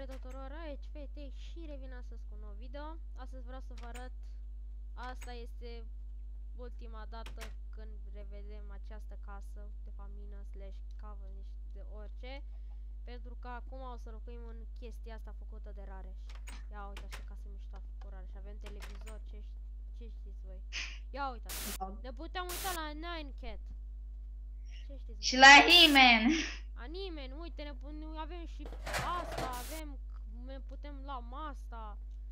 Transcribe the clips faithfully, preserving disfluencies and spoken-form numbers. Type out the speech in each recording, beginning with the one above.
Salutare tuturor, aici fete și revin astăzi cu un nou video. Astăzi vreau să vă arăt, asta este ultima dată când revedem această casă de famină slash cavern de orice. Pentru că acum o să locuim în chestia asta făcută de Rareș. Ia uite așa casă mișto a făcut Rareș, avem televizor, ce, ce știți voi? Ia uitați, ne putem uita la Nine Cat. Ce știți voi? Și la He-Man. Anime, uite, ne, ne avem și asta, avem, ne putem lua masta.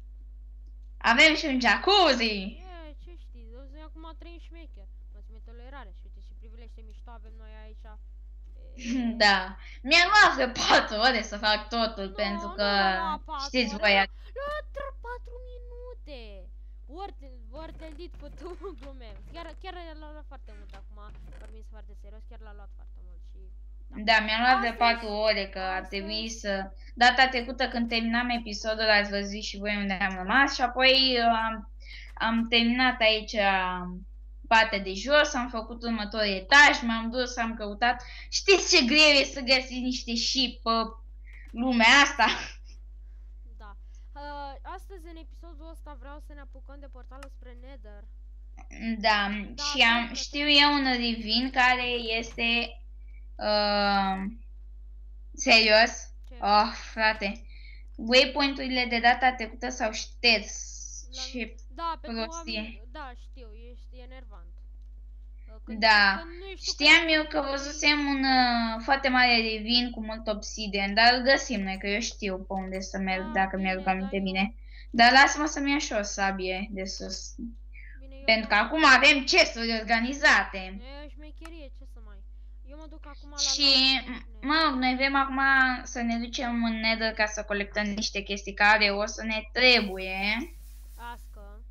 Avem și un jacuzzi. E, ce știi, noi acum trăim șmecher. Mulțumită lui Rareș, uite și privilește mișto avem noi aici. E... Da, mi-a luat de patru ore să fac totul, no, pentru că știți ore, voi. La patru minute. Ori te dit pe tu, glumem. Chiar, chiar l-a luat foarte mult acum, vorbim foarte serios, chiar l-a luat foarte mult și... Da, mi-a luat de patru ore, că ar trebui să... Data trecută când terminam episodul ați văzut și voi unde am rămas și apoi am, am terminat aici partea de jos, am făcut următorul etaj, m-am dus, am căutat. Știți ce greu e să găsiți niște și pe lumea asta? Da. Uh, astăzi în episodul ăsta vreau să ne apucăm de portalul spre Nether. Da, da și am, știu eu un revin care este... Uh, serios? Ce? Oh, frate. Waypoint-urile de data trecută s-au șters. La... Și da, prostie. Am... Da, știu, ești enervant. Când, da, când știam eu că văzusem un uh, foarte mare revin cu mult obsidian, dar îl găsim noi, că eu știu pe unde să merg, da, dacă mi-aduc aminte eu... bine. Dar lasă-mă să-mi ia și o sabie de sus. Bine, pentru că acum avem chesturi organizate. E șmecherie, ce să mai... Eu mă duc acum la... Și, mă rog, noi vrem acum să ne ducem în Nether ca să colectăm niște chestii care o să ne trebuie. Ască.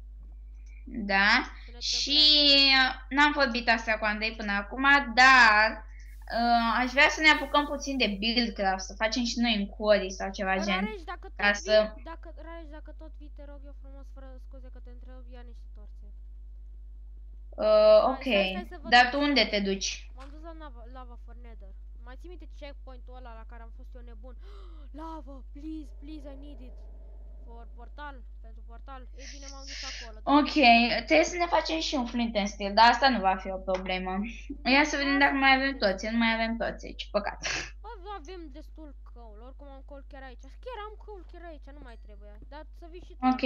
Da. Și n-am vorbit astea cu Andrei până acum, dar uh, aș vrea să ne apucăm puțin de buildcraft, să facem și noi în quarry sau ceva Rareș, gen. Dacă tot ca vii, să... dacă, Rareș, dacă tot vii, te rog eu frumos, fără scuze că te întreb, ia niște torțe. Uh, ok, stai, stai dar tu unde te duci? M-am dus la lava, lava for Nether. Mai ții minte checkpoint-ul ăla la care am fost eu nebun? Lava, please, please, I need it. For portal, pentru portal. Ei bine, m-am dus acolo. Ok, trebuie să ne facem și un flint and steel, dar asta nu va fi o problemă. Ia să vedem dacă mai avem toți, nu mai avem toți, ce păcat. Bă, avem destul coal, oricum am coal chiar aici. Chiar am coal chiar aici, nu mai trebuie. Dar să vii și tu. Ok.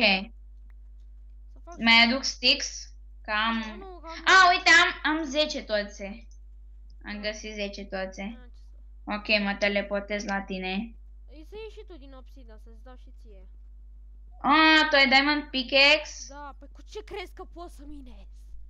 Mai aduc sticks? Că am... Nu, nu, am... A, uite, am, am zece toțe. Am găsit zece toțe. Ok, mă teleportez la tine. Să iei și tu din obsidian, să-ți dau și ție. Ah, tu ai diamond pickaxe? Da, păi cu ce crezi că poți să minezi?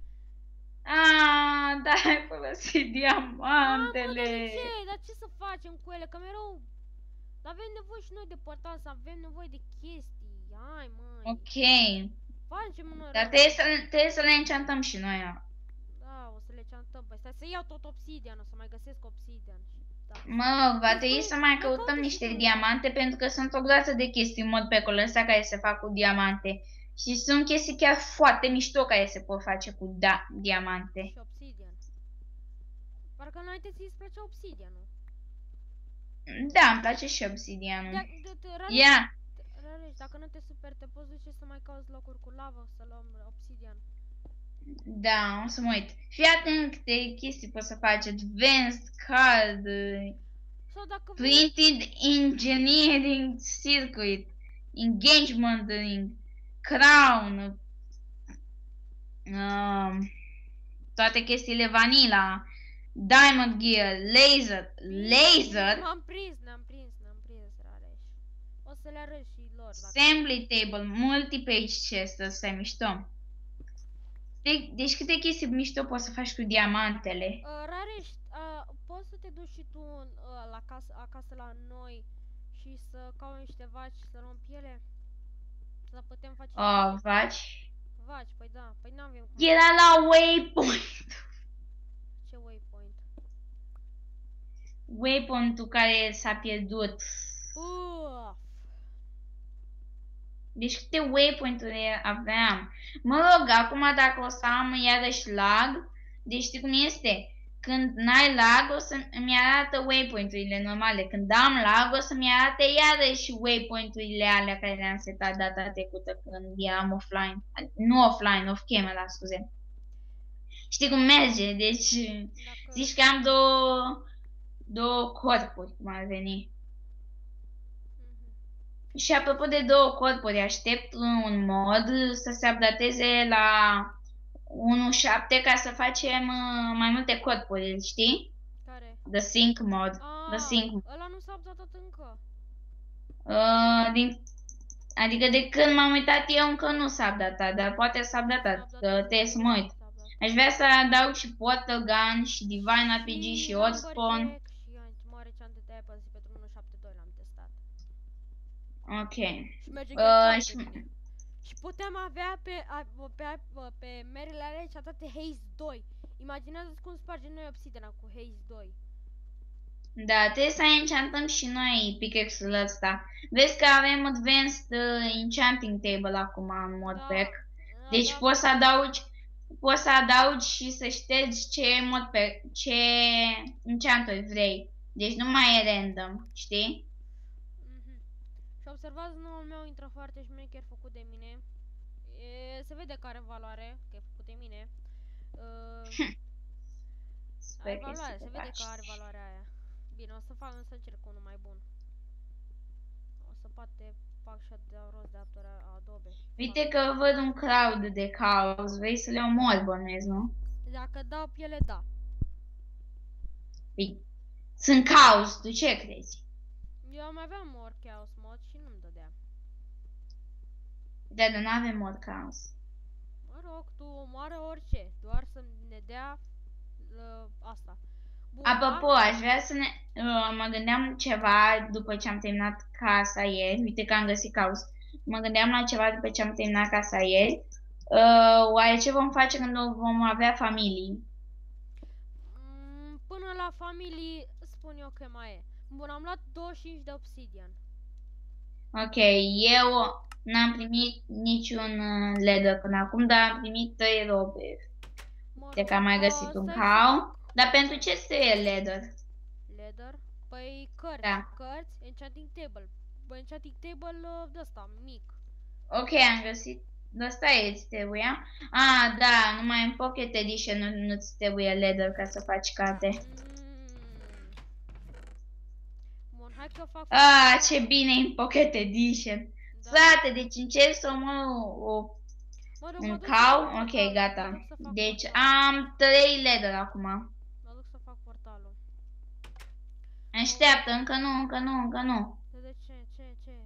Ah, da, ai folosit diamantele. Ah, mă, dar ce? Dar ce să facem cu ele? Că mereu... Avem nevoie și noi de portal, să avem nevoie de chestii. Hai, măi. Ok. Facem noi. Dar trebuie să, trebuie să le enchantăm și noi. Da, o să le enchantăm. Păi stai să iau tot obsidian, o să mai găsesc obsidian. Da. Mă rog, va trebui să mai căutăm niște diamante, pentru că sunt o groază de chestii în mod pe acolo ăsta care se fac cu diamante. Și sunt chestii chiar foarte mișto care se pot face cu da diamante. Și obsidian. Parcă înainte ți-ți plăcea obsidianul. Da, îmi place și obsidianul. Da, Ia! Rareș, dacă nu te superi, te poți duce să mai cauți locuri cu lavă, să luăm obsidian. Da, o să mă uit. Fii atent câte chestii poți să faci. Advanced Card, Printed Engineering Circuit, Engagement Ring, Crown, uh, toate chestiile vanilla, Diamond Gear, Laser, Laser. M-am prins, ne-am prins, ne-am prins, Rareș. O să le arăt și lor. Assembly Table, Multi-Page Chest, ăsta e mișto. De deci câte chestii mișto poți să faci cu diamantele? Uh, Rareș, uh, poți să te duci și tu în, uh, la casă, acasă la noi și să cauți niște vaci, să luăm piele? Să putem face... Oh, vaci? Vaci, păi da, păi n-avem cum. Era la waypoint. Ce waypoint? Waypoint-ul care s-a pierdut. Uff. Deci câte waypoint-uri aveam? Mă rog, acum dacă o să am iarăși lag, deci știi cum este? când n-ai lag, o să îmi arată waypoint-urile normale. Când am lag, o să-mi arate iarăși waypoint-urile alea care le-am setat data trecută când eram offline. Nu offline, off camera, scuze. Știi cum merge? Deci, Dacă... zici că am două, două corpuri, cum ar veni. Mhm. Și apropo de două corpuri, aștept un mod să se updateze la unu punct șapte ca să facem uh, mai multe corpuri, știi? Care? The Sync mod. The Ah, Sync. ăla nu s-a updatat încă. Uh, din, adică de când m-am uitat eu încă nu s-a updatat, dar poate s-a updatat, că trebuie să mă uit. S-a updatat. Aș vrea să adaug și Portal Gun și Divine R P G și Odspawn. Lumberjack și Anti-Mare Enchanted Apples pe unu punct șapte doi l-am testat. Ok. Și merge Uh, chiar foarte și- bine. Și putem avea pe, a, pe, pe, pe merele alea și atâtea Haze doi. Imaginează-ți cum spargem noi obsidiana cu Haze doi. Da, trebuie să enchantăm și noi pickaxe-ul ăsta. Vezi că avem Advanced uh, Enchanting Table acum în modpack. Da, Deci da, poți să adaugi, poți să adaugi și să ștergi ce modpack, ce enchanturi vrei. Deci nu mai e random, știi? Mhm. Și observați, noul meu intră foarte șmecher făcut de mine. E, se vede că are valoare, că e făcut de mine. Uh, Sper are că valoare, se se vede faci. că are valoarea aia. Bine, o să fac, să încerc unul mai bun. O să poate fac și de rost de apturi Adobe. Uite că văd un crowd de cows, vrei să le omori, bănuiesc, nu? Dacă dau piele, da. Păi, sunt cows, tu ce crezi? Eu mai aveam ori chaos mod și nu-mi dădea. Dar nu avem mod cows. Mă rog, tu omoară orice, doar să ne dea uh, asta. Bun, Apropo, da? aș vrea să ne... Uh, mă gândeam ceva după ce am terminat casa ieri. Uite că am găsit caos. Mă gândeam la ceva după ce am terminat casa ieri. Uh, oare ce vom face când vom avea familii? Mm, până la familii, spun eu că mai e. Bun, am luat douăzeci și cinci de obsidian. Ok, eu n-am primit niciun uh, leather până acum, dar am primit trei robe. Mă De că am mai rog, găsit uh, un stai să cow. fac Dar pentru ce trebuie leather? Leather? Păi cărți, Da. cărți, enchanting table. Păi enchanting table uh, de ăsta, mic. Ok, am găsit. Ăsta îți trebuia? Ah, da, numai în Pocket Edition nu, nu-ți trebuie leather ca să faci carte. Mm. Bun, hai că fac... Ah, ce bine în Pocket Edition. Da. Frate, deci încerc să omor o, Mă duc, mă un duc să fac cow. portalul, Ok, mă gata. duc să fac Deci portalul. am trei leather acum. Mă duc să fac portalul. Așteaptă, încă nu, încă nu, încă nu. De, de ce, ce, ce?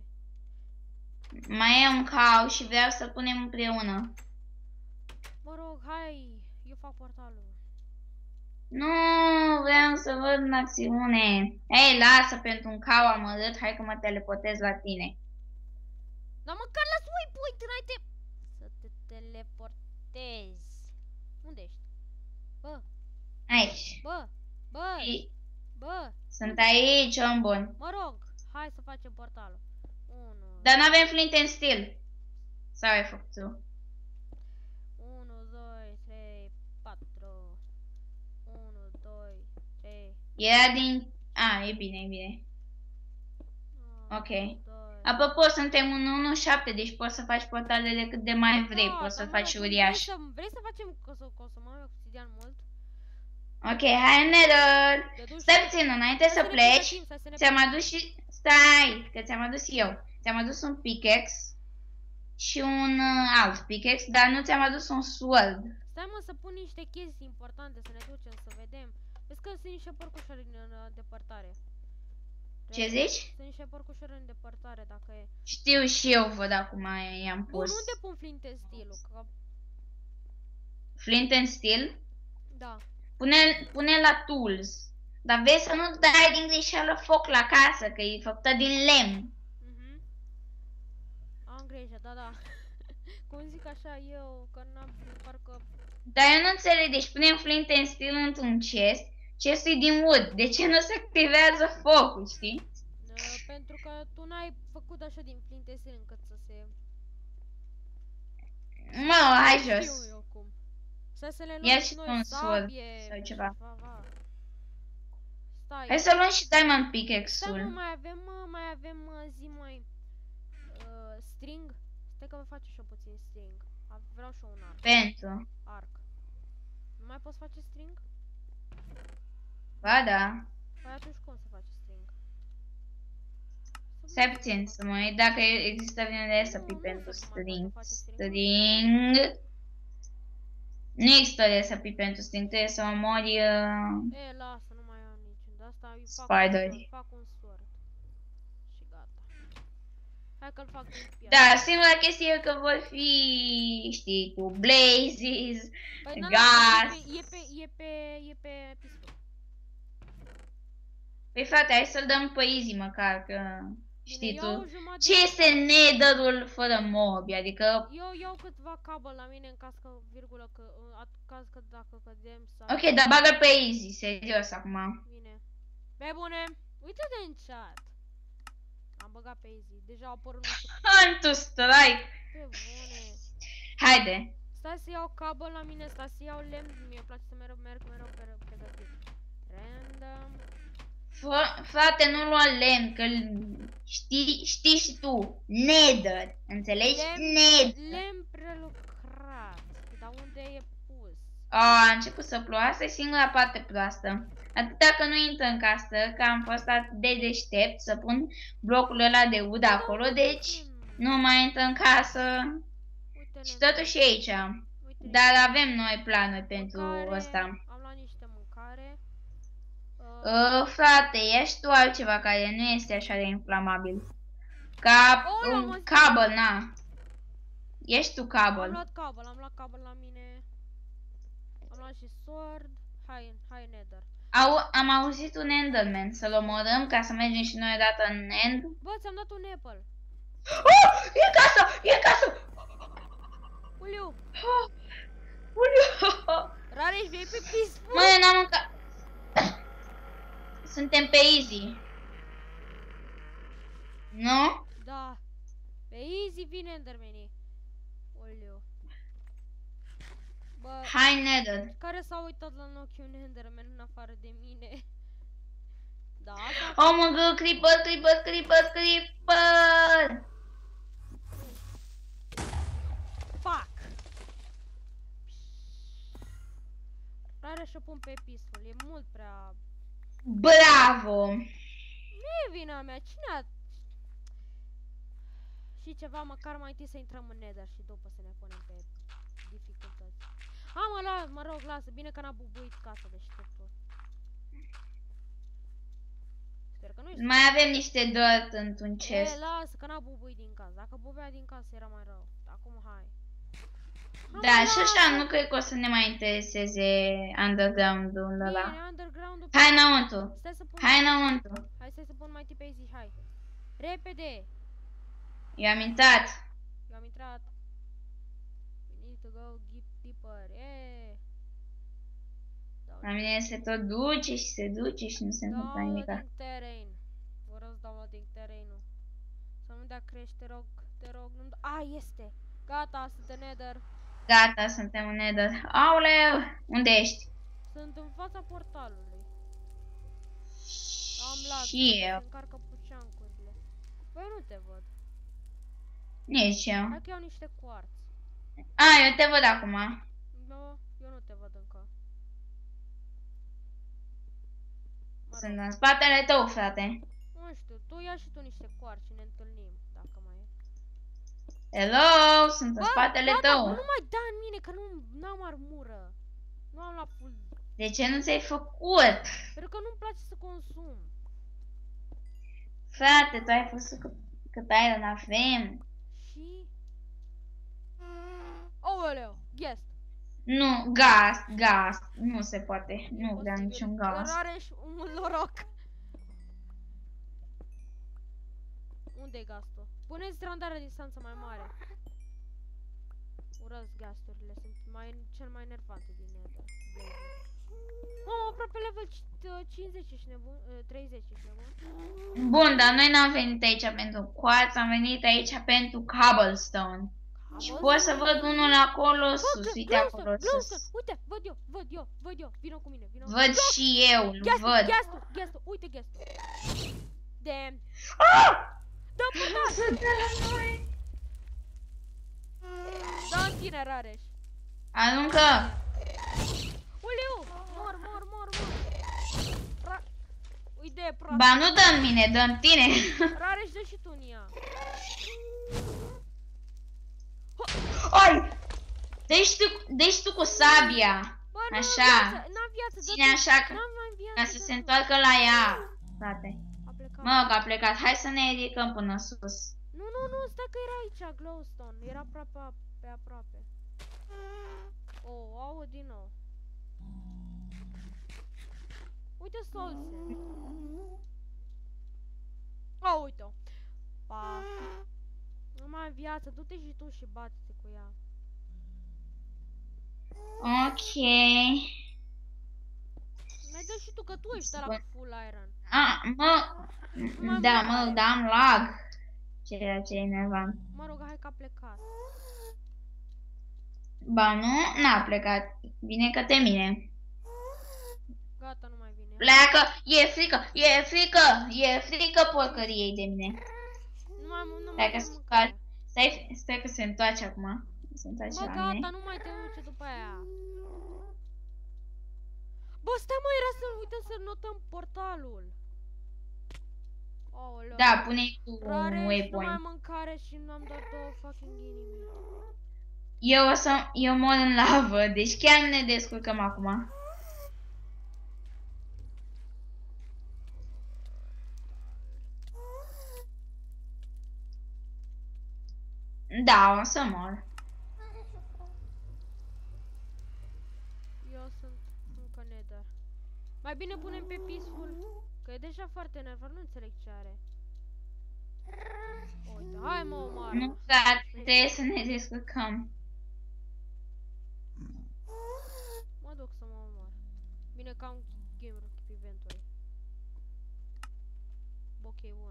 Mai e un cow și vreau să punem împreună. Mă rog, hai, eu fac portalul. Nu, vreau să văd în acțiune. Ei, lasă, pentru un cow am arăt, hai că mă teleportez la tine. Dar măcar las waypoint înainte să te teleportezi. Unde ești? Bă, Aici. bă, bă, Ei, bă. sunt aici, om bun. Mă rog, hai să facem portalul. unu, Dar nu avem flint and steel. Sau ai făcut tu? unu, doi, trei, patru. unu, doi, trei. Era din... A, e bine, e bine. Ok. Apropo, suntem în unu punct șapte, deci poți să faci portalele cât de mai vrei, poți să faci uriaș. Vrei să, vrei să facem că să consumăm obsidian mult? Ok, hai în nether. Te duci- Stai puțin, înainte Hai să ne pleci, pregătim, stai să ne ți-am pregătim. adus și... Stai, că ți-am adus eu. Ți-am adus un pickaxe și un uh, alt pickaxe, dar nu ți-am adus un sword. Stai mă să pun niște chestii importante, să ne ducem, să vedem. Vezi că sunt niște porcușori în, în depărtare. Ce zici? Sunt niște porcușori în depărtare, dacă e. Știu și eu, văd acum i-am Bun, pus. unde pun flint and steel-ul? Că... Flint and steel. Da. Pune, pune la tools. Dar vezi să nu dai din greșeală foc la casă, că e făcută din lemn. Mhm. Am grijă, da, da. Cum zic așa eu, că n-am, parcă... Dar eu nu înțeleg, deci punem flint and steel într-un chest, chestul e din wood. De ce nu se activează focul, știi? Uh, pentru că tu n-ai făcut așa din flint and steel încât să se... Mă, hai Știu jos. eu cum. Stai să le Ia luăm și și tu noi un sword sabie. sau ceva. ceva. Stai. Hai să luăm și diamond Stai mă, pickaxe-ul. mai avem, mă, mai avem, mă, zi mai uh, string. Stai că vă face și eu puțin string. A, vreau și eu un arc. Pentru. Arc. Nu mai poți face string? Ba da. Păi atunci cum se face string? Să Stai nu puțin se să mă uit dacă există vreun recipe Nu, nu pentru știu cum mai string. poate face string. String. Nu există recipe pentru string, trebuie să omori uh, E, lasă, nu mai am niciun. De asta îi fac Spider. un sword, fac un sword. Și gata. Hai că-l fac din piatră. Da, singura chestie e că vor fi, știi tu, blazes, Păi na, gas. e pe, e pe, e pe, e pe pistol. Păi frate, hai să-l dăm pe easy măcar, că știi Bine, iau tu. o jumătate Ce de- este nether-ul fără mobi? Adică, Eu iau câtva cabel la mine în caz că, virgulă, că, în caz că dacă cădem sau... ok, dar bagă pe easy, serios acum. Bine. Pe bune, uite-te în chat. Am băgat pe easy, deja au apărut nu știu... Hunt to strike. Pe bune. Haide. Stai să iau cabel la mine, stai să iau lemn, mie îmi place să merg, merg mereu pe pregătit. Random. Fă- frate, nu lua lemn, că știi, știi și tu. Nether, înțelegi? Lemn- Nether. Lemn prelucrat. Dar unde e pus? A, a început să plouă, asta e singura parte proastă. Atâta că nu intră în casă, că am fost atât de deștept să pun blocul ăla de ud acolo, deci nu mai intră în casă. Uite, Și lemn. totuși e aici. Uite, Dar avem noi planuri pentru mâncare, ăsta. Am luat niște mâncare. Uh, Uh, frate, ia și tu altceva care nu este așa de inflamabil. Ca Oh, l-am un auzit. cabel, na. Ești tu am cabel. luat cabel, am luat cabel la mine. Am luat și sword. Hai, hai nether. Au, am auzit un enderman, să-l omorâm ca să mergem și noi odată în end. Bă, ți-am dat un apple. Oh, e în casă, e în casă. Uliu, Oh, uliu. Rareș, vei pe peaceful? Mă, eu n-am mâncat. Suntem pe easy. Nu? Da. Pe easy vine endermenii. Uliu. Bă, Hai nether. care s-a uitat la în ochi un enderman în afară de mine? Da, asta... Oh mă gă, creeper, creeper, creeper, creeper. Fuck! Rareș o pun pe peaceful, e mult prea... Bravo. Nu e vina mea, cine a... Și ceva, măcar mai întâi să intrăm în nether și după să ne punem pe dificultăți. A, mă, la, mă rog, lasă, bine că n-a bubuit casa de șterpuri. Sper că nu ești... Mai avem niște dirt într-un E, chest. lasă, că n-a bubuit din casă. Dacă bubea din casă era mai rău. Acum, hai. Hai, Da, mă, și așa lasă! nu cred că o să ne mai intereseze underground-ul ăla. Bine, underground-ul... Hai înăuntru. Stai să pun... Hai înăuntru. Hai stai să pun mai tip easy, hai. Repede! Eu am intrat. Eu am intrat. We need to go deep, deeper. Yeah. La mine se tot duce și se duce și nu se întâmplă nimic. Downloading terrain. Vă răz downloading terrain-ul. Să nu dea crește, te rog, te rog. Nu A, este. Gata, sunt în nether. Gata, suntem în nether. Aoleu, unde ești? Sunt în fața portalului. Am lag. Și Se eu. încarcă puceancurile. Păi eu nu te văd. Nici eu. Hai că iau niște quartz. A, eu te văd acum. Nu, eu nu te văd încă. Mă rog. Sunt în spatele tău, frate. Nu știu, tu ia și tu niște quartz și ne întâlnim, dacă mai e. Hello, sunt în Bă, spatele gata, tău. nu mai da în mine, că nu am armură. Nu am la full. De ce nu ți-ai făcut? Pentru că nu-mi place să consum. Frate, tu ai fost cât, cât iron avem. Și... Aoleu, guest. Nu, gas, gas. Nu se poate. Nu vreau Imposibil. niciun gas. Rareș, un noroc. Unde-i gastul? Puneți randarea distanță mai mare. Urăsc gasturile, sunt mai, cel mai nervante din nether. Oh, aproape level cincizeci ești nebun, treizeci ești nebun. Bun, dar noi n-am venit aici pentru quartz, am venit aici pentru cobblestone. Și pot să văd unul acolo sus, uite acolo sus. Uite, văd eu, văd eu, văd eu, vino cu mine, vino. Văd și eu, îl văd. Gheastul, gheastul, uite gheastul. Damn. Da, până! Să dea la noi. Da, în tine, Rareș. Aruncă! Uleu! Mor, mor, mor, mor! Ra... Idee proastă! Ba nu dă în mine, dă în tine! Rareș, dă și tu în ea! Oi! Deci tu, deci tu cu sabia! Bă, n-am așa! Viață, n-am viață, ține așa ca, ca să se întoarcă la ea! Frate! A plecat. Mă, că a plecat, hai să ne ridicăm până sus! Nu, nu, nu, stai că era aici, glowstone, era aproape, pe aproape. Oh, aud din nou. Uite Solse. Oh, uite-o. Pa. Nu mai am viață, du-te și tu și bate-te cu ea. Ok. Mai dă și tu că tu ești la full iron. A, mă, da, mă, da, am lag. Ceea ce e enervant. Mă rog, hai că a plecat. Ba nu, n-a plecat. Vine către mine. Gata, nu mai vine. Pleacă, e frică, e frică, e frică porcăriei de mine. Nu mai, nu Stai mai că, mâncare. stai, stai că se întoarce acum. Se întoarce Bă, la gata, mine. nu mai te duce după aia. Bă, stai mă, era să uităm să notăm portalul. Aoleu. Da, pune-i tu un Rare, nu mai waypoint. am mâncare și nu am dat două fucking inimi. Eu o să, eu mor în lavă, deci chiar ne descurcăm acum. Da, o să mor. Eu sunt încă nether. Mai bine punem pe peaceful, că e deja foarte nervos, nu înțeleg ce are. Uite, hai mă, omoară. Nu, frate, trebuie să ne descurcăm. Mă duc să mă omor. Bine că am game keep inventory. Ok, bun.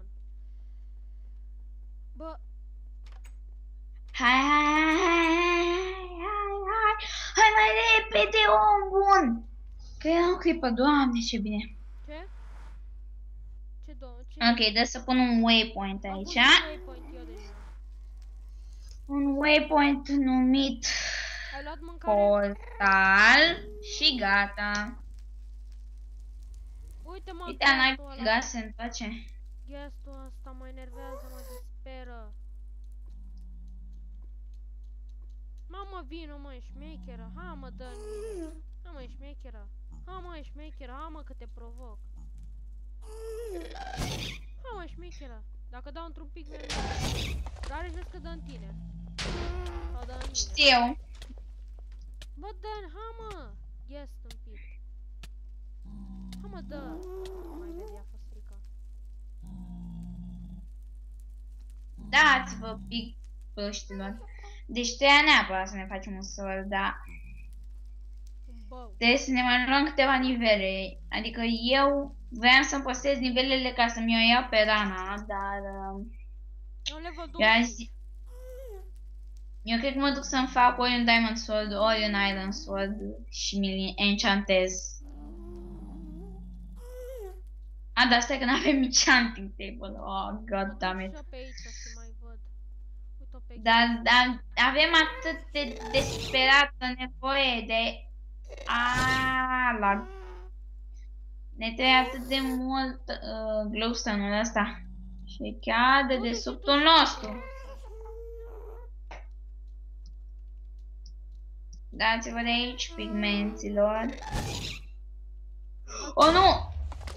Bă, Hai, hai, hai, hai, hai, hai mai repede, om bun! Că era o clipă, Doamne, ce bine. ce? Ce două? Ce? Ok, dă să pun un waypoint Am aici. pus un waypoint eu deja. Un waypoint numit Ai luat mâncare? portal și gata. Uite mă, Uite, n-ai gheastul ăla. gaz, se întoarce. Gheastul ăsta mă enervează, mă disperă. Mamă, vină mă, șmecheră. Ha mă, dă Ha mă, șmecheră. Ha mă, șmecheră, ha mă că te provoc. Ha mă, șmecheră. Dacă dau într-un pic, mi-e Rare, vezi că dă în tine. Sau dă în mine. Știu. Bă, dă ha mă. Yes, stâmpit. Ha mă, dă. Mai vede, a fost frică. Dați-vă pic păștilor. Deci trebuia neapărat să ne facem un sor, dar Bă. trebuie să ne mai luăm câteva nivele. Adică eu vreau să-mi păstrez nivelele ca să-mi o iau pe rana, dar uh, Eu level eu, aș douăzeci. zi... eu cred că mă duc să-mi fac ori un Diamond Sword, ori un Iron Sword și mi-l enchantez. A, dar stai că n-avem enchanting table. Oh, god damn it. Mă duc și eu pe aici să mai văd. Uite-o pe aici. Dar, dar avem atât de desperată nevoie de... Aaaa, la... Ne trebuie atât de mult uh, glowstone-ul ăsta. Și e chiar de desubtul nostru. Dați-vă de aici, pigmenților. Oh, nu!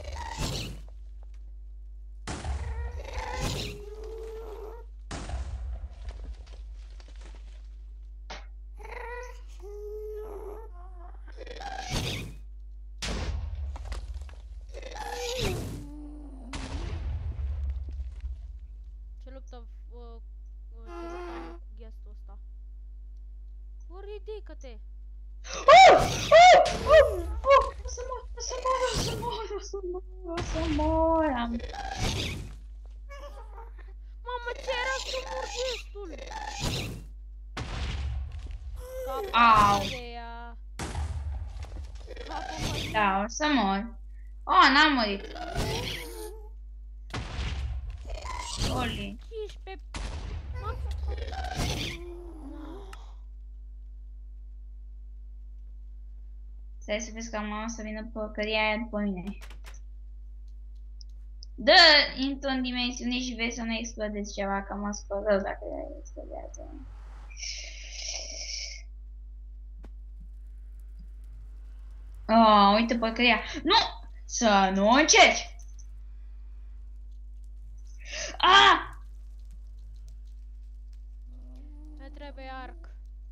Ce luptă, uh, uh, ce luptă gheastul ăsta. Bă, ridică-te! Oh! Oh! Oh! Oh! O să mor, o să mor, o să mor, o să mor, o să mor. Am... Mamă, ce era să mor gestul? Au. De ea. Capă-mă. Da, o să mor. Oh, n-am murit. Oli. paisprezece. M-am... Stai să vezi că mama să vină porcăria aia după mine. Dă, intru în dimensiune și vezi să nu explodezi ceva, că mă scot rău dacă explodează. Oh, uite porcăria. Nu! Să nu încerci! Ah! Ne trebuie arc.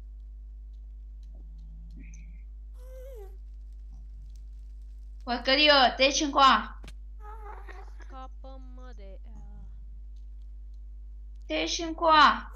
Porcărio, treci încoa! Scapă-mă de ea. Treci încoa!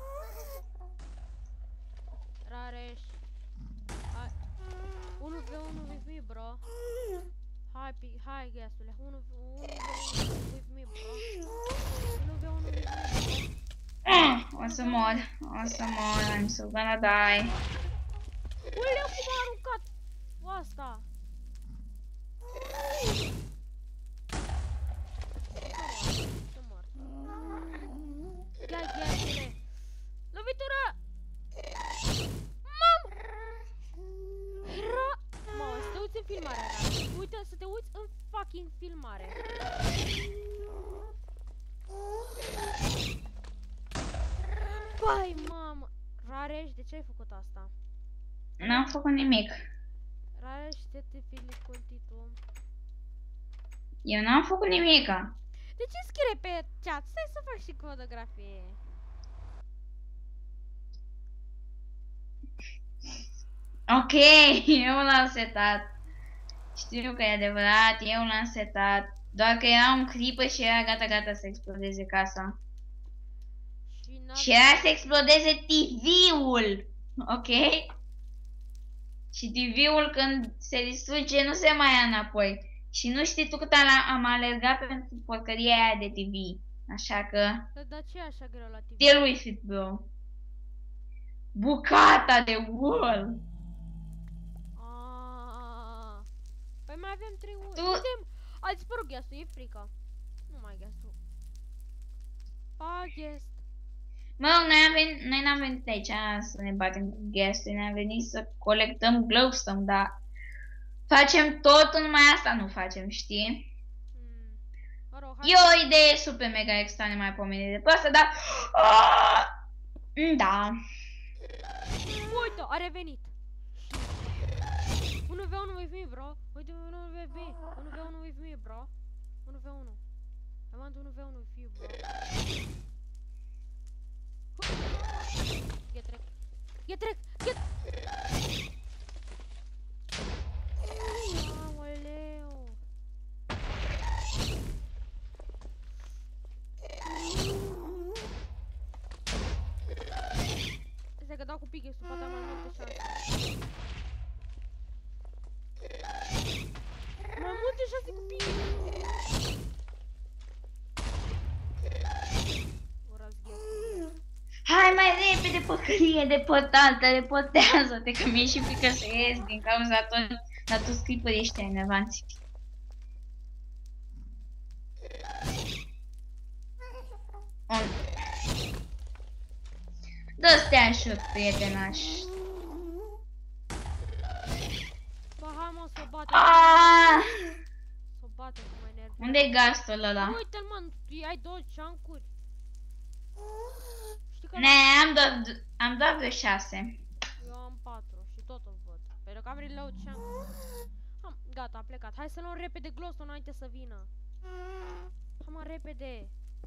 Rareș. Hai. unu v unu with me, bro. Hai, pi- hai, ghesule. unu v unu with me, bro. unu v unu with me, bro. Ah, o să mor, o să mor, I'm so gonna die. Uleu, cum a aruncat asta? Nu mor. Ia, ghesule. Lovitură! Mam! Ra... Mamă, să te uiți în filmare, Ra. Uite, să te uiți în fucking filmare. Bai, mamă! Rareș, de ce ai făcut asta? N-am făcut nimic. Rareș, te te felicit tu. Eu n-am făcut nimica. De ce scrie pe chat? Stai să fac și fotografie. Ok, eu l-am setat. Știu că e adevărat, eu l-am setat. Doar că era un clipă și era gata, gata să explodeze casa. Și, Și era să explodeze T V-ul. Ok? Și T V-ul când se distruge nu se mai ia înapoi. Și nu știi tu cât am, am alergat pentru porcăria aia de T V. Așa că... Dar de ce e așa greu la T V? Deal with it, bro. Bucata de wall. Ah. Păi mai avem trei ori. Tu- Uite, a dispărut ghestul, e frică. Nu mai ghestul. Pa, ghest. Mă rog, noi, am venit, noi n-am venit aici să ne batem cu guest, noi am venit să colectăm glowstone, dar facem tot, numai asta nu facem, știi? Hmm. Mă rog, hai. E o idee super mega extra nemaipomenit de pe asta, dar... Ah! Da. Uite, a revenit. unu v unu with me, bro. Uite, unu v unu. unu v unu with me, bro. unu v unu. I want unu v unu with you, bro. Get wrecked. Get wrecked. Get... Aoleu. Stai că dau cu pickaxe-ul, poate am mai multe șanse. Mai multe șanse cu pickaxe-ul. Urați ghestul. Hai mai repede, păcărie, depotantă, depotează-te, că mi-e și frică să ies din cauza tot, la toți clipării ăștia enervanți. On. Dă steașuri, prietenaș. Bă, hai mă, să o bate. Ah! Să o bate că mă enervează. Unde-i gastul ăla? Uite-l, mă, tu ai două ceancuri. Știi că Ne, am doar, am doar vreo șase. eu am patru și tot o văd. Pentru că am reload ceancuri. Am, gata, a plecat. Hai să luăm repede glowstone înainte să vină. Hai mă, repede.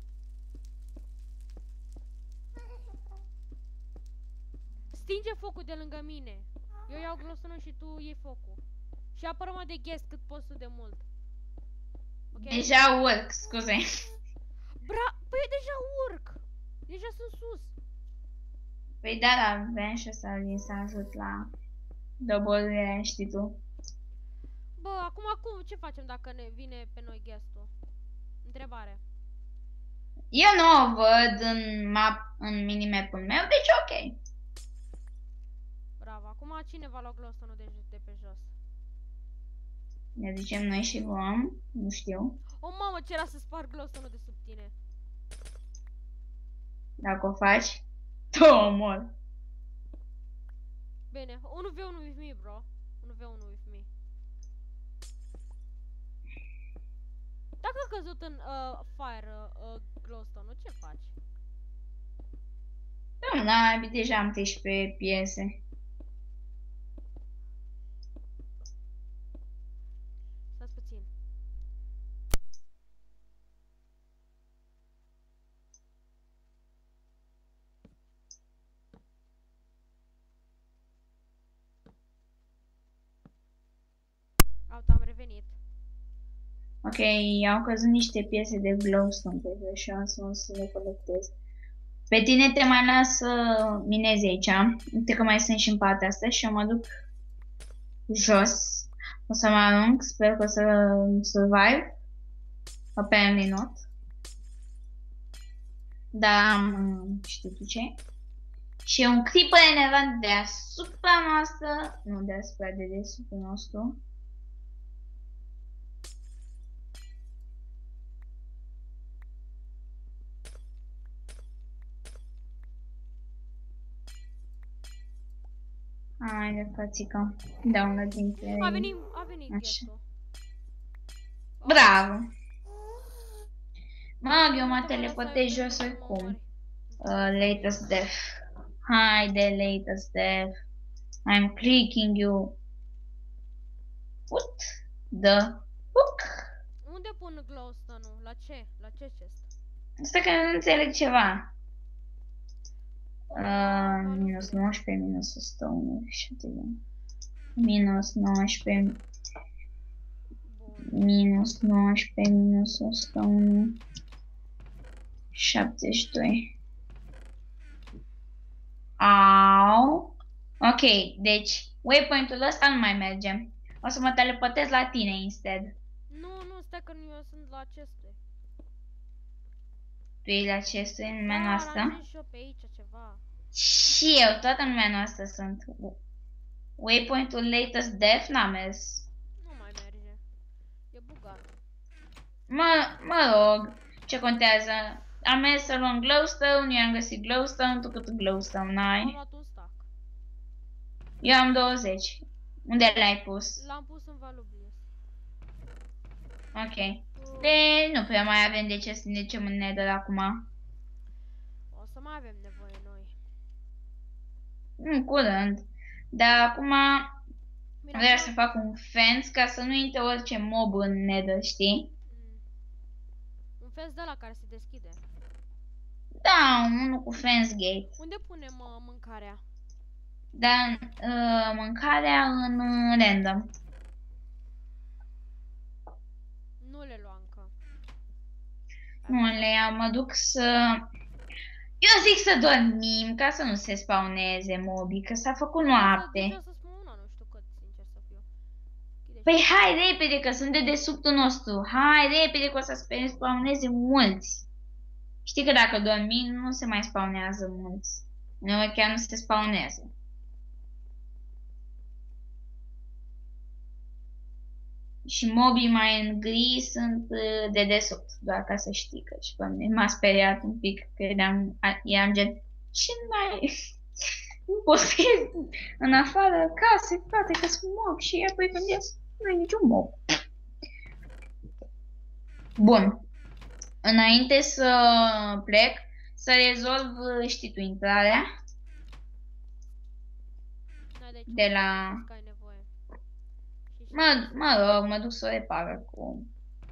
Stinge focul de lângă mine. Eu iau glowstone și tu iei focul. Și apără-mă de guest cât poți tu de mult. Ok? Deja urc, scuze. Bra... Păi eu deja urc. Deja sunt sus. Păi da, da, vreau și să vin să ajut la doborârea, știi tu. Bă, acum acum ce facem dacă ne vine pe noi guestul? Întrebare. Eu nu o văd în map, în minimapul meu, deci ok. Bravo. Acum Acum cine va lua glowstone-ul de, de pe jos? Ne ducem noi și luăm. Nu știu. O, mamă, ce era să sparg glowstone-ul de sub tine. Dacă o faci, te omor. Bine, unu v unu with me, bro. unu v unu with me. Dacă a căzut în uh, fire uh, uh, glowstone-ul, ce faci? Nu, n-ai, deja am treisprezece piese. Stați puțin. Auto, am revenit. Ok, au căzut niște piese de glowstone pe jos și am să, să le colectez. Pe tine te mai las să minezi aici. Uite că mai sunt și în partea asta și eu mă duc jos. O să mă arunc, sper că o să survive. Apparently not. Dar am știu tu ce. Și un creeper enervant deasupra noastră. Nu deasupra, de deasupra nostru. Hai de frățică. Da, una dintre A venit, a venit așa. guest-ul. Bravo! Mă, eu mă Uite, teleportez lăsai jos pe oricum. mori. Uh, latest death. Haide, latest death. I'm clicking you. What the fuck? Unde pun glowstone-ul? La ce? La ce chest? Asta că nu înțeleg ceva. Uh, minus nouăsprezece, minus o sută unu. Minus nouăsprezece. Bun. Minus nouăsprezece, minus o sută unu. șaptezeci și doi. Au. Ok, deci waypoint-ul ăsta nu mai merge. O să mă teleportez la tine instead. Nu, nu, stai că eu sunt la aceste. Tu ești la chestul în lumea Da, noastră? am și eu pe aici ceva. Și eu, toată în lumea noastră sunt. Waypoint-ul latest death n-a mers. Nu mai merge. E bugat. Mă, mă rog, ce contează? Am mers să luăm glowstone, eu am găsit glowstone, tu cât glowstone Am n-ai? luat un stack. Eu am douăzeci. Unde l-ai pus? L-am pus în Valublius. Ok. De nu prea mai avem de ce să ne ducem în Nether acum. O să mai avem nevoie noi. În curând. Dar acum Bine, vreau acum- să fac un fence ca să nu intre orice mob în Nether, știi? Mm. Un fence de la care se deschide. Da, unul cu fence gate. Unde punem uh, mâncarea? Dar uh, mâncarea în uh, random. Nu le luam încă. Nu le iau, mă duc să... Eu zic să dormim ca să nu se spawneze mobii, că s-a făcut noapte. Deja să spun una, nu știu cât, sincer să fiu. Chide Păi și- hai repede că sunt de desubtul nostru. Hai repede că o să se spawneze mulți. Știi că dacă dormim nu se mai spawnează mulți. Nu, chiar nu se spawnează. Și mobii mai în gri sunt uh, de desubt, doar ca să știi că și pe mine m-a speriat un pic, că eram, a- eram gen, ce mai... Nu pot să ies în afară case, frate, că sunt mob și apoi când ies, nu e niciun mob. Bun. Înainte să plec, să rezolv, știi tu, intrarea N-ai de aici de unde la... că ai nevoie. Și și- Mă, mă rog, mă duc să o repară cu...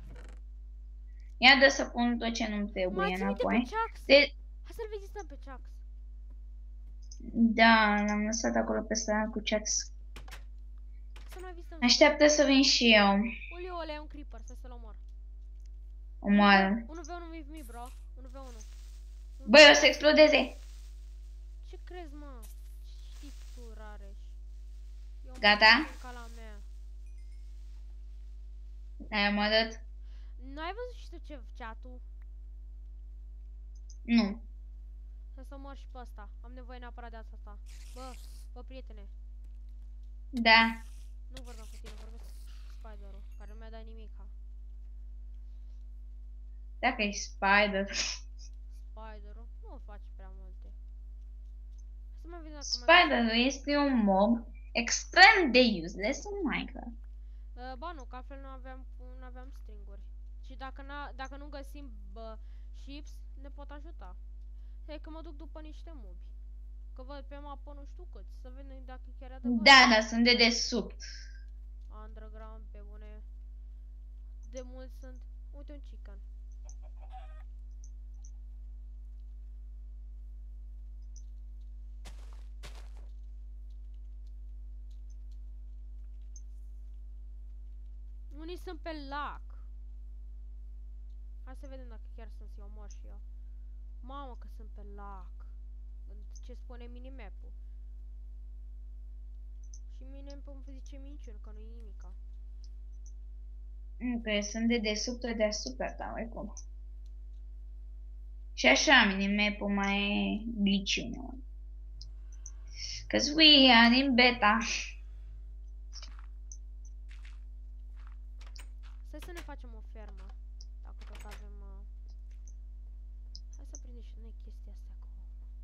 Ia dă să pun tot ce nu-mi trebuie Mai ține-te pe înapoi. Chucks. De... Hai să-l vizităm pe Chucks. Da, l-am lăsat acolo pe stradă cu Chucks. Să mai vizităm. Așteaptă să vin și eu. Ulio, ăla e un creeper, stai să-l omor. Omoară. unu v unu with me, bro. unu v unu. Băi, o să explodeze. Ce crezi, mă? Știi tu, Rareș. Eu mă Gata? duc ca la mea. Ai omorât? N-ai văzut și tu ce chat-ul? Nu. Să să mor și pe ăsta. Am nevoie neapărat de asta. Bă, bă, prietene. Da. Nu vorbeam cu tine, vorbesc cu Spider-ul, care nu mi-a dat nimica. Dacă e Spider. Spider-ul nu face prea multe. Să mă vedem dacă Spider-ul este un mob extrem de useless în Minecraft. Uh, ba nu, că altfel nu aveam, nu aveam stringuri. Și dacă, n-a, dacă nu găsim bă, chips, ne pot ajuta. Hai că mă duc după niște mobi. Că văd pe mapă nu știu câți. Să vedem dacă chiar e adevărat. Da, dar sunt de desubt. Underground, pe bune. De mult sunt. Uite un chicken. Unii sunt pe lac. Hai să vedem dacă chiar sunt să-i omor și eu. Mamă că sunt pe lac. Ce spune minimap-ul. Și minimap-ul îmi zice minciuni, că nu-i nimica. Nu, că sunt de desubt deasupra ta, oricum. Și așa minimap-ul mai e gliciune. Cause we are in beta. Stai să ne facem o fermă. Dacă tot avem... Uh... Hai să prindem și noi chestia asta acolo.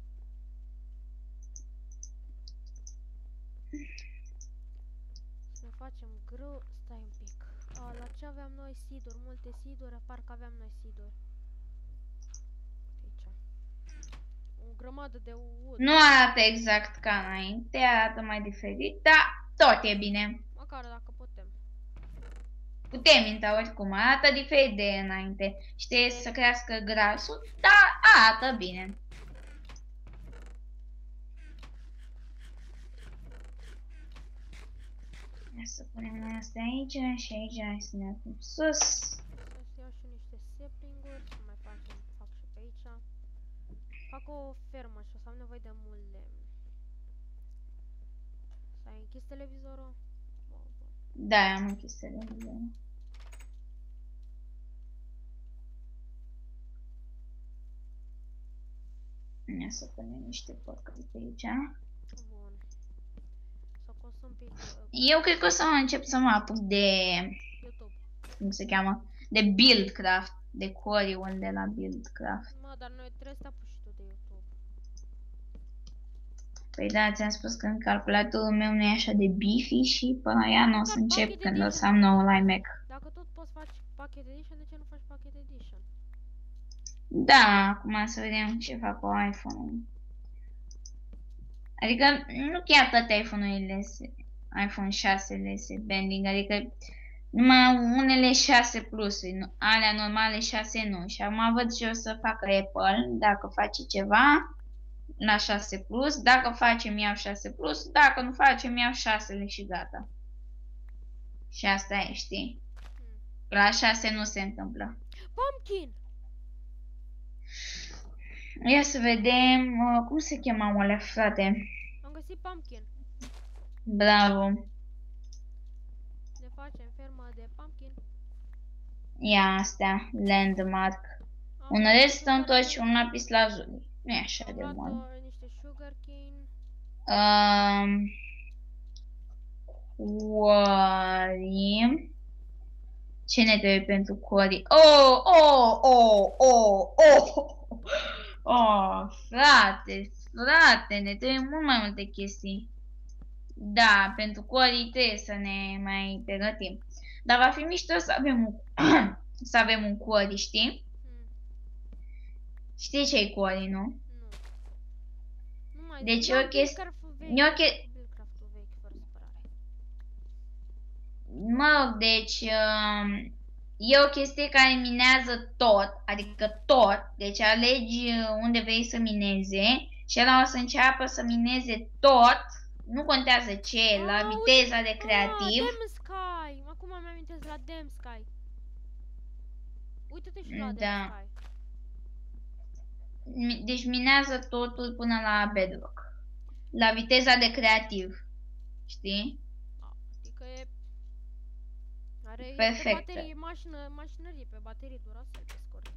Să ne facem grâu. Stai un pic. A, la ce aveam noi siduri? Multe siduri. Parcă aveam noi siduri. Aici. O grămadă de wood. Nu arată exact ca înainte, arată mai diferit, dar tot e bine. Măcar dacă putem. Putem intra oricum, arată diferit de înainte. Știi să crească grasul, dar arată bine. Ia să punem noi asta aici și aici hai să ne apun sus. Să iau și niște sapling-uri, să mai facem, fac și pe aici. Fac o fermă și o să am nevoie de mult lemn. S-a închis televizorul? Bun, bun. Da, am închis televizorul. Ia să punem niște porcări pe aici. Bun. Să consum pe uh, Eu cred că o să încep să mă apuc de, YouTube. cum se cheamă, de Buildcraft, de core-ul de la Buildcraft. Mă, dar noi trebuie să te apuci și tu de YouTube. Păi da, ți-am spus că în calculatorul meu nu e așa de beefy și până aia nu o să încep când o să am noul iMac. Dacă tot poți face Pocket Edition, de ce nu faci Pocket Edition? Da, acum să vedem ce fac cu iPhone-ul. Adică nu chiar toate iPhone-urile, iPhone șase se bending, adică numai unele șase plus, alea normale șase nu. Și acum văd ce o să facă Apple, dacă face ceva la șase plus, dacă face mi-au șase plus, dacă nu face mi-au șase și gata. Și asta e, știi? Hmm. La șase nu se întâmplă. Pumpkin! Ia să vedem, uh, cum se chema alea, frate? Am găsit pumpkin. Bravo. Ne facem fermă de pumpkin. Ia astea, landmark. Am Un luat redstone sugar- tot și un lapis lazuli. Nu e așa Am de luat mult. uh, niște sugarcane. Um, Quarry. Ce ne trebuie pentru quarry? Oh, oh, oh, oh, oh. Oh, frate, frate, ne trebuie mult mai multe chestii. Da, pentru quarry trebuie să ne mai pregătim. Dar va fi mișto să avem un, să avem un quarry, știi? Hmm. Știi ce-i quarry, nu? Nu. Nu mai Deci nu e o chestie- Buildcraft-ul vechi, e o che- Buildcraft-ul vechi, fără supărare. Mă rog, deci um, e o chestie care minează tot, adică tot. Deci alegi unde vrei să mineze și ăla o să înceapă să mineze tot. Nu contează ce, la Ah, viteza de creativ. Ah, Dem Sky! Acum mi amintesc la Dem Sky. Uite-te și la Da. Dem Sky. Mi- Deci minează totul până la bedrock. La viteza de creativ. Știi? Adică e... Are e pe Perfect. baterie, mașină, mașinărie pe baterie durasel pe scurt.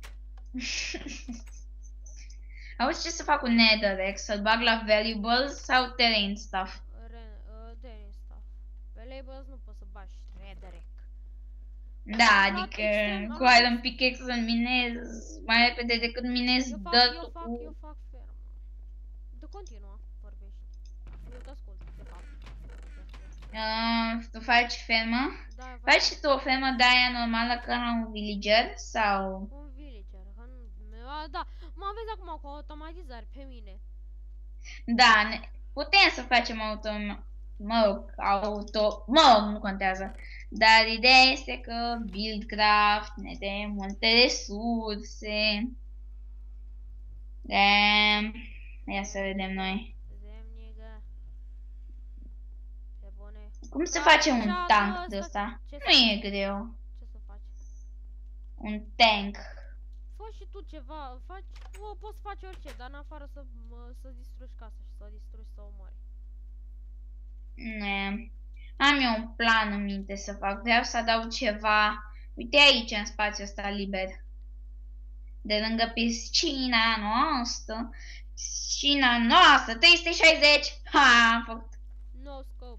Auzi ce să fac cu Netherrack? Să-l bag la valuables sau terrain stuff? Re, uh, de stuff. labels nu poți să bagi Shredderec. Da, Am luat adică extrem- am cu luat Iron Pickaxe să minez mai repede decât minez Eu fac, dirt eu fac, cu... eu fac fermă. Tu continuă, vorbești. Eu te ascult, de fapt. Uh, tu faci fermă? Da, eu fac Faci și tu o fermă de aia normală ca un villager sau... un villager. că nu- a, Da, mă vezi acum cu automatizare pe mine. Da, ne... putem să facem auto... Mă rog, auto... Mă rog, nu contează. Dar ideea este că Buildcraft ne dă multe resurse. De... Ia să vedem noi. Zemnigă. Pe bune. Cum se Da, face un cea tank de de ăsta? Ce Nu să, e greu. ce să faci? Un tank. Fă și tu ceva, faci, o, poți face orice, dar în afară să, mă, să distrugi casa și să o distrugi, să o omori. Ne. Am eu un plan în minte să fac. Vreau să adaug ceva. Uite aici, în spațiul ăsta liber. De lângă piscina noastră. Piscina noastră. trei sute șaizeci. Ha, am făcut. No scope.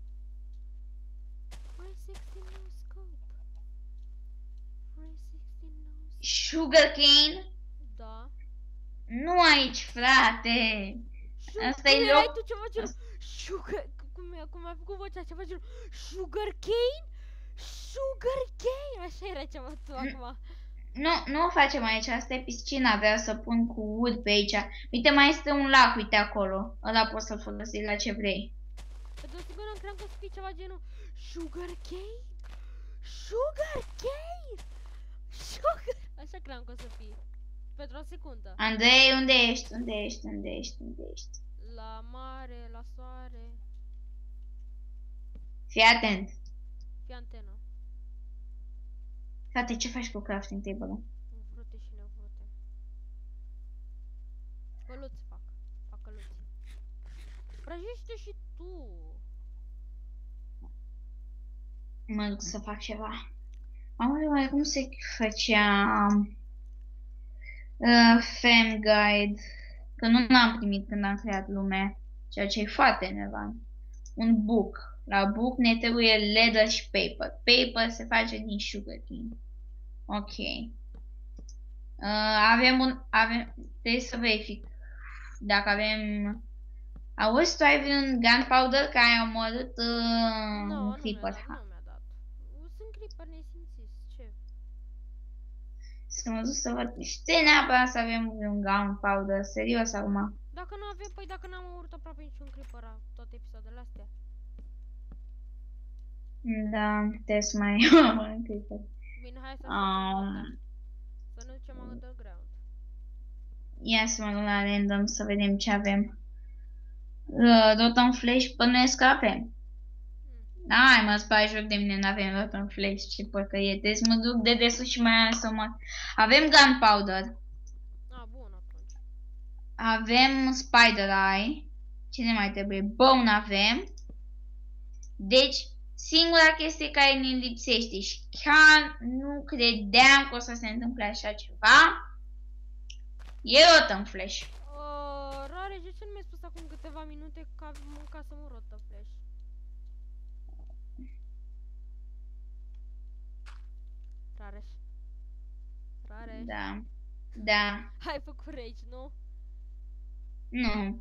trei șaizeci no scope. trei șaizeci no scope. Sugarcane? Da. Nu aici, frate. Asta e Cum erai loc... tu ceva genul Sugar... Cum, e- cum ai făcut vocea ceva genul Sugar cane? Sugar cane? Așa era ceva tu acum. Nu, nu o facem aici, asta e piscina, vreau să pun cu wood pe aici. Uite, mai este un lac, uite acolo. Ăla poți să-l folosi la ce vrei. Pe de sigur am cream că o să fie ceva genul Sugar cane? Sugar cane? Sugar... Așa cream că o să fie. Pentru o secundă. Andrei, unde ești? Unde ești? Unde ești? Unde ești? La mare, la soare. Fii atent. Fii antenă. Frate, ce faci cu crafting table-ul? Vrute și nevrute. Căluți fac. Fac căluți. Prăjește și tu. Mă duc să fac ceva. Aoleu, oare cum se făcea uh, Fem Guide? Că nu l-am primit când am creat lumea. Ceea ce e foarte enervant. Un book. La book ne trebuie leather și paper. Paper se face din sugarcane. Ok. Uh, avem un... Avem, trebuie să verific dacă avem... Auzi, tu ai vreun gunpowder care ai omorât uh, Nu, un nu mi-a creeper? dat, nu mi-a dat. Sunt creeper nesimțiți, ce? Să mă duc să văd. Știi neapărat să avem un gunpowder, serios acum. Dacă nu avem, păi dacă n-am omorât aproape niciun creeper la toate episoadele astea. Da, trebuie să mai omor un creeper. Bine, hai să Um, Să ne ducem underground. ia să mă duc la random să vedem ce avem. Uh, Rotten Flash, bănuiesc că avem. Hai mă, spai joc de mine, n-avem Rotten Flash, ce păcăie. Trebuie să mă duc de desus și mai ales să mă... Avem gunpowder. A, bun atunci. Avem Spider Eye. Ce ne mai trebuie? Bone avem. Deci, singura chestie care ne lipsește și chiar nu credeam că o să se întâmple așa ceva, e Rotten Flash. Uh, Rare, de ce nu mi-ai spus acum câteva minute că mâncasem un rotă flash? Rareș. Rareș. Da. Da. Ai făcut rage, nu? Nu.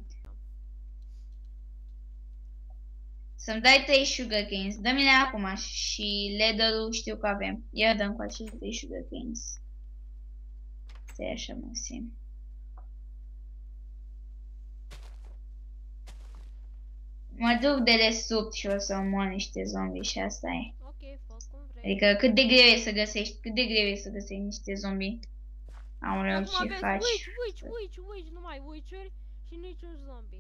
Să-mi dai trei sugarcanes. Dă-mi-le acum și leather-ul știu că avem. Ia dăm cu aceste trei sugarcanes. Stai așa, mă simt. Mă duc de desubt și o să omor niște zombi și asta e. Ok, fă cum vrei. Adică cât de greu e să găsești, cât de greu e să găsești niște zombi. Aoleu, Acum ce aveți faci? witch, witch, witch, witch, numai witch-uri și niciun zombie.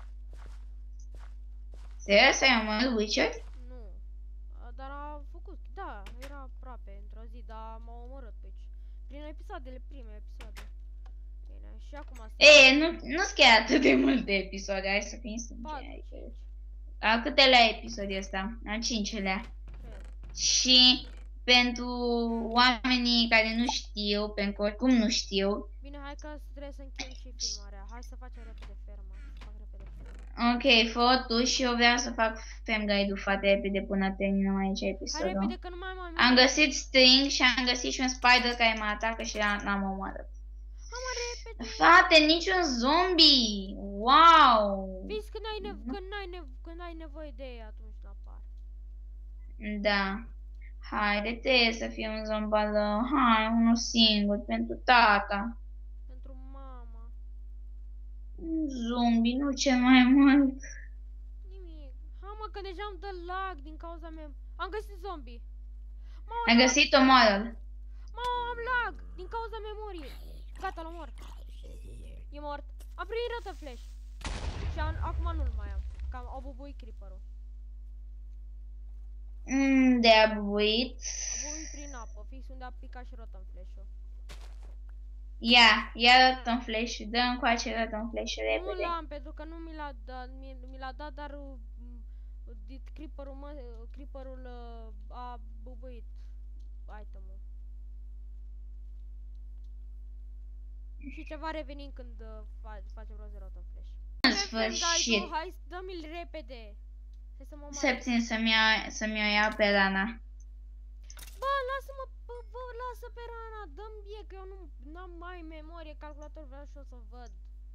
Serios, ai omorât witcher? Nu. A, Dar a făcut, da, era aproape într-o zi, dar m-a omorât pe aici. Prin episoadele, prime episoade. Bine, și acum asta. E, nu, nu-s chiar atât de multe episoade, hai să fim sinceri. patru, Adică, cinci, al câtelea episod e ăsta? Al cincelea. cred. Și pentru oamenii care nu știu, pentru că oricum nu știu. Bine, hai că trebuie să încheiem și filmarea. Hai să facem repede ferma. Să fac repede ferma. Ok, fă tu și eu vreau să fac fem guide-ul foarte repede până terminăm aici Hai episodul. repede că nu mai am Am găsit string și am găsit și un spider care mă atacă și l-am omorât. Hai mă repede. Frate, niciun zombie! Wow! Vezi când ai, nev când ai, nev când ai nevoie de ei atunci apar. Da. Haide, trebuie să fie un zombală. Hai, unul singur, pentru tata. Pentru mama. Un zombie, nu cel mai mult. Nimic. Hai mă că deja îmi dă lag din cauza mea. Am găsit zombie. Ai găsit-o, moral. Mă, am lag din cauza memoriei. Gata, l-am mort. E mort. Am primit rotă flash. Și am, acum nu-l mai am. Că am, au bubuit creeper-ul. Mm, de a bubuit. A bubuit prin apă, fix unde a picat și rotă flash-ul. Ia, ia rotă flash-ul, dă încoace rotă flash-ul Nu repede. l-am pentru că nu mi l-a dat, mi, mi l-a dat, dar uh, uh, creeper-ul, mă, uh, creeper-ul uh, a bubuit item-ul. Și ceva revenim când uh, fa facem rost de rotă flash. În sfârșit. Hai, dă-mi-l repede. Hai să mă mai... Să țin să-mi ia, să-mi o ia pe Rana. Bă, lasă-mă, bă, bă, lasă pe Rana, dă-mi bie, că eu nu am mai memorie, calculator, vreau și o să văd.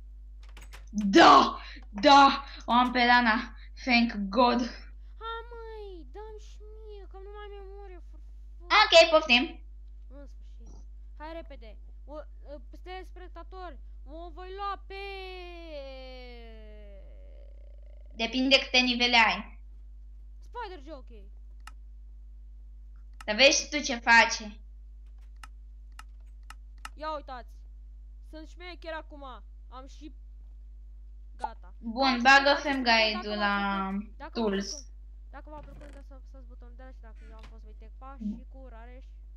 Da, da, o am pe Rana, thank God. Hai măi, dă-mi și mie, că nu mai am memorie. Ok, poftim. În sfârșit. Hai repede. O, uh, spectatori, o voi lua pe... Depinde câte nivele ai. Spider Jockey. Dar vezi tu ce face. Ia uitați. Sunt șmecher acum. Am și... Gata. Bun, bagă fem guide-ul la Dacă tools. Dacă v-a plăcut, să apăsați butonul de like și dacă eu am fost Voitec Pa și cu urare și...